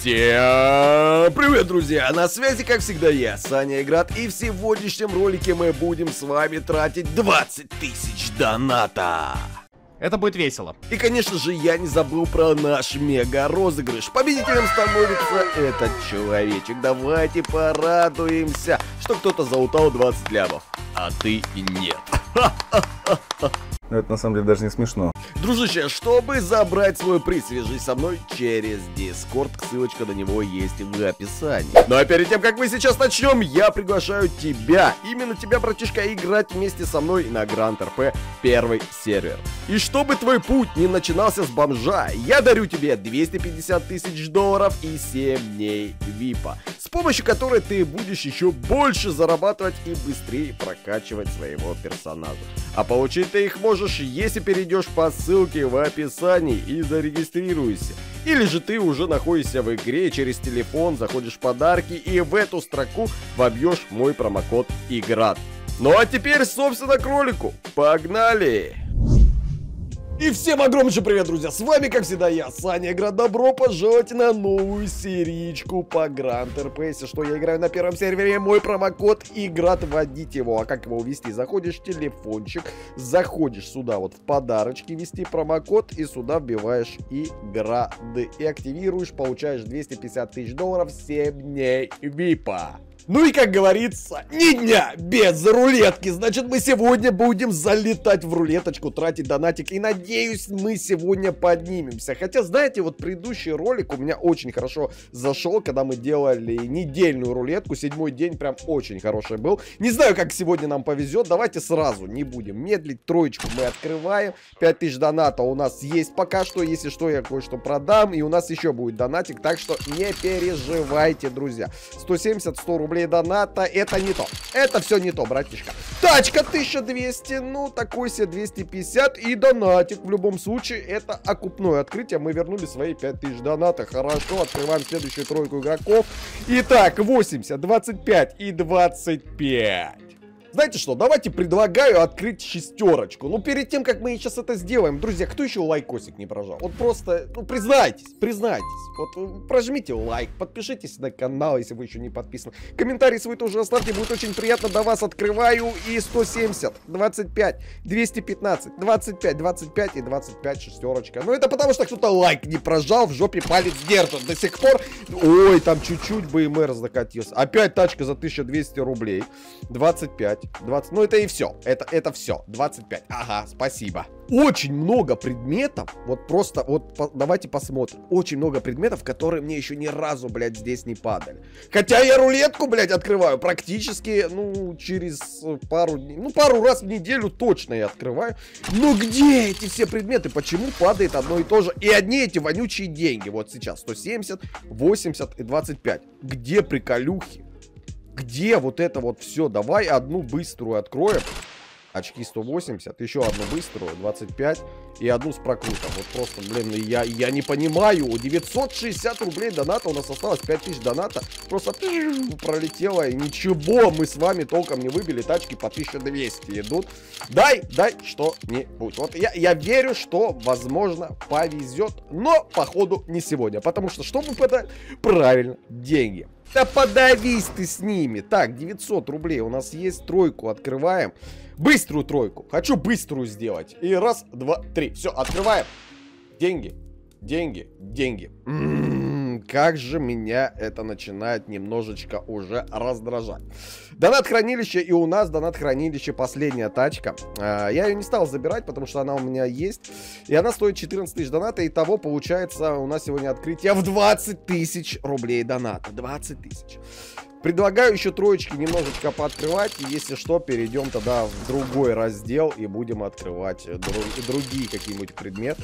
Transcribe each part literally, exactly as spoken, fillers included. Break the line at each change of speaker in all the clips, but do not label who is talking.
Всем привет, друзья! На связи, как всегда, я, Саня Играт, и в сегодняшнем ролике мы будем с вами тратить двадцать тысяч доната.
Это будет весело.
И, конечно же, я не забыл про наш мега-розыгрыш. Победителем становится этот человечек. Давайте порадуемся, что кто-то залутал двадцать лямов, а ты нет.
Но это на самом деле даже не смешно.
Дружище, чтобы забрать свой приз, свяжись со мной через Discord, ссылочка на него есть в описании. Ну а перед тем, как мы сейчас начнем, я приглашаю тебя, именно тебя, братишка, играть вместе со мной на Гранд эр пэ первый сервер. И чтобы твой путь не начинался с бомжа, я дарю тебе двести пятьдесят тысяч долларов и семь дней випа, с помощью которой ты будешь еще больше зарабатывать и быстрее прокачивать своего персонажа. А получить ты их можешь, если перейдешь по ссылке в описании и зарегистрируйся. Или же ты уже находишься в игре, через телефон заходишь в подарки и в эту строку вобьешь мой промокод Играт. Ну а теперь, собственно, к ролику. Погнали! И всем огромнейший привет, друзья! С вами, как всегда, я, Саня Играт. Добро пожаловать на новую серичку по Гранд эр пэ. Если что, я играю на первом сервере, мой промокод Играт, вводите его. А как его ввести? Заходишь в телефончик, заходишь сюда вот в подарочки, ввести промокод, и сюда вбиваешь Играт. И активируешь, получаешь двести пятьдесят тысяч долларов, семь дней випа. Ну и, как говорится, ни дня без рулетки. Значит, мы сегодня будем залетать в рулеточку, тратить донатик. И надеюсь, мы сегодня поднимемся. Хотя, знаете, вот предыдущий ролик у меня очень хорошо зашел, когда мы делали недельную рулетку. Седьмой день прям очень хороший был. Не знаю, как сегодня нам повезет. Давайте сразу не будем медлить. Троечку мы открываем. пять тысяч доната у нас есть пока что. Если что, я кое-что продам. И у нас еще будет донатик. Так что не переживайте, друзья. сто семьдесят — сто рублей доната, это не то. Это все не то, братишка. Тачка тысяча двести, ну такой себе двести пятьдесят и донатик. В любом случае, это окупное открытие. Мы вернули свои пять тысяч доната. Хорошо, открываем следующую тройку игроков. Итак, восемьдесят, двадцать пять и двадцать пять. Знаете что, давайте предлагаю открыть шестерочку. Но перед тем, как мы сейчас это сделаем, друзья, кто еще лайкосик не прожал? Вот просто, ну, признайтесь, признайтесь. Вот прожмите лайк, подпишитесь на канал, если вы еще не подписаны. Комментарий свой тоже оставьте, будет очень приятно. До вас открываю. И сто семьдесят, двадцать пять, двести пятнадцать, двадцать пять, двадцать пять и двадцать пять шестерочка. Ну это потому, что кто-то лайк не прожал, в жопе палец держит до сих пор. Ой, там чуть-чуть бэ эм эр закатился. Опять тачка за тысячу двести рублей. двадцать пять. двадцать, ну это и все, это, это все, двадцать пять, ага, спасибо. Очень много предметов, вот просто, вот по, давайте посмотрим, очень много предметов, которые мне еще ни разу, блядь, здесь не падали. Хотя я рулетку, блядь, открываю практически, ну, через пару дней, ну, пару раз в неделю точно я открываю. Но где эти все предметы, почему падает одно и то же? И одни эти вонючие деньги, вот сейчас, сто семьдесят, восемьдесят и двадцать пять, где приколюхи? Где вот это вот все? Давай одну быструю откроем. Очки сто восемьдесят, еще одну быструю, двадцать пять и одну с прокрутом. Вот просто, блин, я, я не понимаю. девятьсот шестьдесят рублей доната, у нас осталось пять тысяч доната. Просто пролетело, и ничего мы с вами толком не выбили. Тачки по тысяче двести идут. Дай, дай что-нибудь. Вот я, я верю, что, возможно, повезет, но, походу, не сегодня. Потому что, что выпадает? Правильно, деньги. Да подавись ты с ними. Так, девятьсот рублей у нас есть. Тройку открываем. Быструю тройку. Хочу быструю сделать. И раз, два, три. Все, открываем. Деньги, деньги, деньги. М-м-м, как же меня это начинает немножечко уже раздражать. Донат-хранилище. И у нас донат-хранилище последняя тачка. А, я ее не стал забирать, потому что она у меня есть. И она стоит четырнадцать тысяч доната. Итого получается у нас сегодня открытие в двадцать тысяч рублей доната. двадцать тысяч. Предлагаю еще троечки немножечко пооткрывать. Если что, перейдем тогда в другой раздел и будем открывать друг, другие какие-нибудь предметы.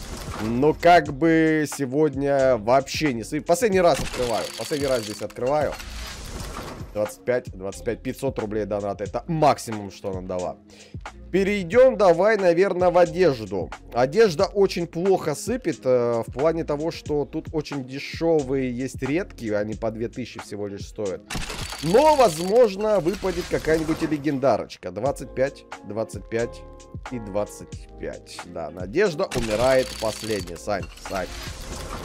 Но как бы сегодня вообще не... Последний раз открываю. Последний раз здесь открываю. двадцать пять, двадцать пять, пятьсот рублей доната. Это максимум, что она дала. Перейдем давай, наверное, в одежду. Одежда очень плохо сыпет, э, в плане того, что тут очень дешевые есть редкие, они по две тысячи всего лишь стоят. Но, возможно, выпадет какая-нибудь легендарочка. двадцать пять, двадцать пять и двадцать пять. Да, надежда умирает последняя. Сань, Сань.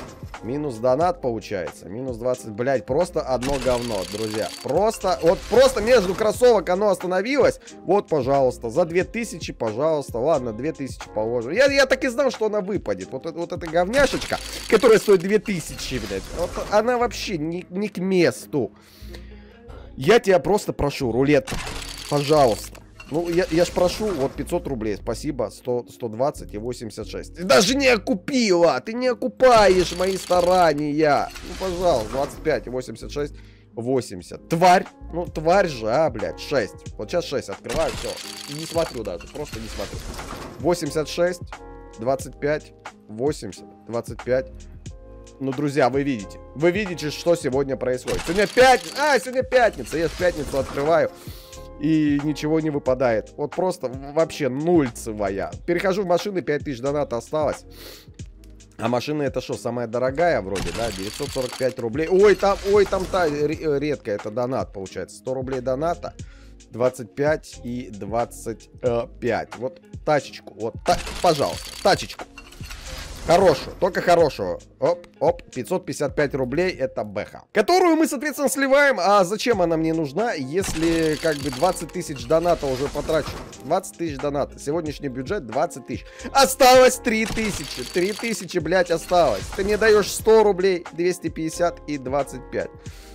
Минус донат получается. Минус двадцать, блядь, просто одно говно, друзья. Просто, вот просто между кроссовок оно остановилось. Вот, пожалуйста, за две тысячи, пожалуйста. Ладно, две тысячи положу. Я, я так и знал, что она выпадет. Вот, вот эта говняшечка, которая стоит две тысячи, блядь. Вот она вообще не, не к месту. Я тебя просто прошу, рулетка, пожалуйста. Ну, я, я ж прошу, вот пятьсот рублей, спасибо, сто, сто двадцать и восемьдесят шесть. Ты даже не окупила, ты не окупаешь мои старания. Ну, пожалуйста, двадцать пять и восемьдесят шесть, восемьдесят. Тварь, ну, тварь же, а, блядь, шесть. Вот сейчас шесть открываю, все, не смотрю даже, просто не смотрю. восемьдесят шесть, двадцать пять, восемьдесят, двадцать пять. Ну, друзья, вы видите, вы видите, что сегодня происходит. Сегодня пятница, а, сегодня пятница, я в пятницу открываю. И ничего не выпадает. Вот просто вообще нульцевая. Перехожу в машины, пять тысяч доната осталось. А машина это что, самая дорогая вроде, да? девятьсот сорок пять рублей. Ой, там, ой, там та редко, это донат получается. сто рублей доната, двадцать пять и двадцать пять. Вот тачечку, вот, та, пожалуйста, тачечку. Хорошую, только хорошую. Оп, оп, пятьсот пятьдесят пять рублей, это бэха. Которую мы, соответственно, сливаем. А зачем она мне нужна, если как бы двадцать тысяч доната уже потрачено? двадцать тысяч доната. Сегодняшний бюджет двадцать тысяч. Осталось три тысячи. три тысячи, блядь, осталось. Ты мне даешь сто рублей, двести пятьдесят и двадцать пять.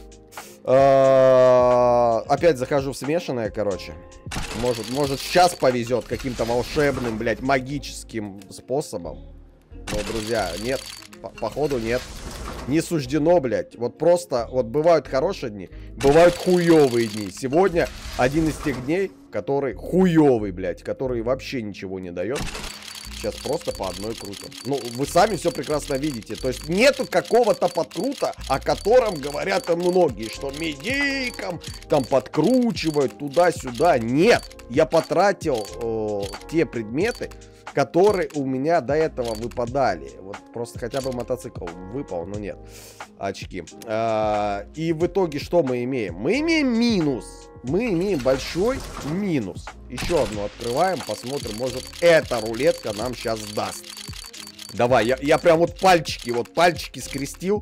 Опять захожу в смешанное, короче. Может, может сейчас повезет каким-то волшебным, блядь, магическим способом. Но, друзья, нет, по походу нет. Не суждено, блядь. Вот просто, вот бывают хорошие дни, бывают хуёвые дни. Сегодня один из тех дней, который хуёвый, блядь, который вообще ничего не дает. Сейчас просто по одной крутим. Ну, вы сами все прекрасно видите. То есть нету какого-то подкрута, о котором говорят там многие, что медийкам там подкручивают туда-сюда. Нет, я потратил э, те предметы, которые у меня до этого выпадали. Вот просто хотя бы мотоцикл выпал, но нет. Очки. А, и в итоге что мы имеем? Мы имеем минус. Мы имеем большой минус. Еще одну открываем, посмотрим, может эта рулетка нам сейчас даст. Давай, я, я прям вот пальчики, вот пальчики скрестил.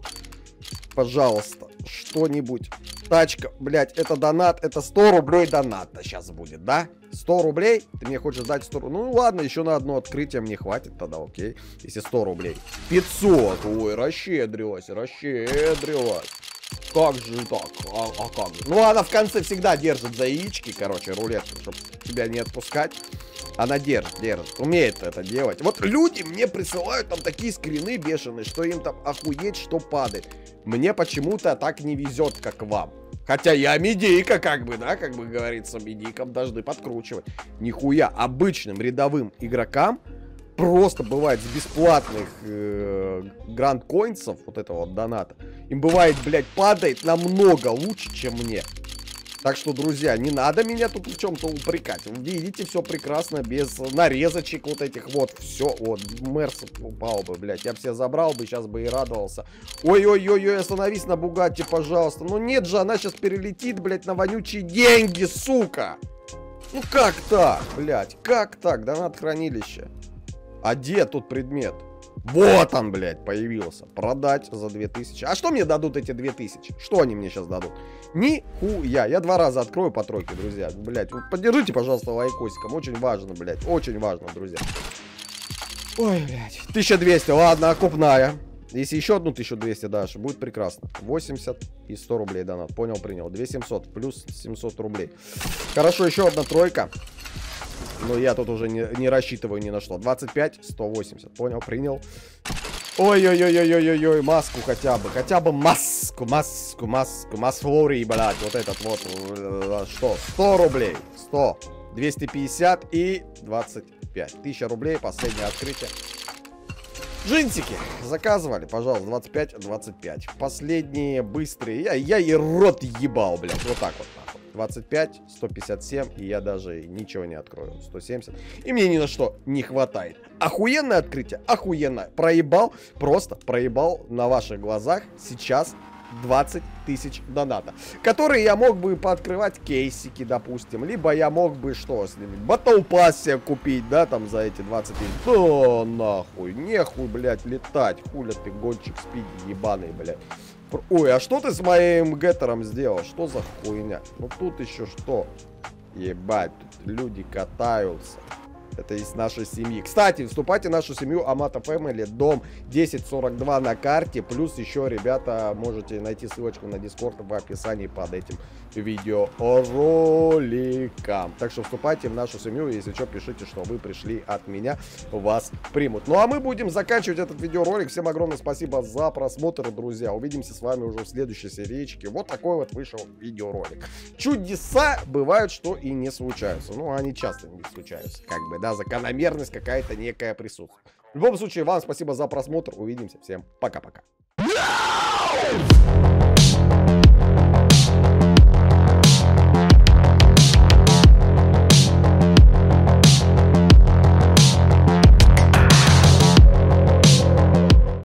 Пожалуйста, что-нибудь. Тачка, блядь, это донат, это сто рублей доната сейчас будет, да? сто рублей? Ты мне хочешь дать сто рублей? Ну ладно, еще на одно открытие мне хватит тогда, окей. Если сто рублей. пятьсот, ой, расщедрилась, расщедрилась. Как же так? А, а как же? Ну она в конце всегда держит за яички, короче, рулетку, чтобы тебя не отпускать. Она держит, держит, умеет это делать. Вот люди мне присылают там такие скрины бешеные, что им там охуеть, что падает. Мне почему-то так не везет, как вам. Хотя я медийка, как бы, да, как бы говорится, медийкам должны подкручивать. Нихуя, обычным рядовым игрокам просто бывает с бесплатных э, гранд-коинсов, вот этого вот доната, им бывает, блядь, падает намного лучше, чем мне. Так что, друзья, не надо меня тут в чем-то упрекать. Видите, все прекрасно, без нарезочек вот этих вот. Все, вот, Мерс упал бы, блядь. Я бы все забрал бы, сейчас бы и радовался. Ой-ой-ой-ой, остановись на Бугатти, пожалуйста. Ну нет же, она сейчас перелетит, блядь, на вонючие деньги, сука. Ну как так, блядь, как так? Донат хранилище. А где тут предмет? Вот он, блядь, появился. Продать за две тысячи. А что мне дадут эти две тысячи? Что они мне сейчас дадут? Нихуя. Я два раза открою по тройке, друзья. Блядь, поддержите, пожалуйста, лайкосиком. Очень важно, блядь. Очень важно, друзья. Ой, блядь. тысяча двести. Ладно, окупная. Если еще одну тысячу двести дашь, будет прекрасно. восемьдесят и сто рублей донат. Понял, принял. две тысячи семьсот плюс семьсот рублей. Хорошо, еще одна тройка. Но я тут уже не, не рассчитываю ни на что. двадцать пять, сто восемьдесят. Понял, принял. Ой-ой-ой-ой-ой-ой, маску хотя бы. Хотя бы маску, маску, маску. Масфлори, блядь, вот этот вот. Что? сто рублей. сто. двести пятьдесят и двадцать пять. тысяча рублей, последнее открытие. Джинсики заказывали, пожалуйста, двадцать пять, двадцать пять. Последние быстрые. Я, я и рот ебал, блядь. Вот так вот. двадцать пять, сто пятьдесят семь, и я даже ничего не открою. сто семьдесят. И мне ни на что не хватает. Охуенное открытие, охуенное. Проебал, просто проебал на ваших глазах сейчас двадцать тысяч доната, которые я мог бы пооткрывать кейсики, допустим, либо я мог бы что с ними, Battle Pass себе купить, да, там за эти двадцать тысяч. Да нахуй, нехуй, блядь, летать, хуля ты гонщик спиди ебаный, блядь. Ой, а что ты с моим геттером сделал? Что за хуйня? Ну тут еще что? Ебать, тут люди катаются. Это из нашей семьи. Кстати, вступайте в нашу семью Амато Family, дом десять сорок два на карте. Плюс еще, ребята, можете найти ссылочку на Discord в описании под этим видеороликом. Так что вступайте в нашу семью. Если что, пишите, что вы пришли от меня. Вас примут. Ну а мы будем заканчивать этот видеоролик. Всем огромное спасибо за просмотр, друзья. Увидимся с вами уже в следующей сериечке. Вот такой вот вышел видеоролик. Чудеса бывают, что и не случаются. Ну, они часто не случаются, как бы, да. Закономерность какая-то некая присутствует. В любом случае, вам спасибо за просмотр. Увидимся. Всем пока-пока.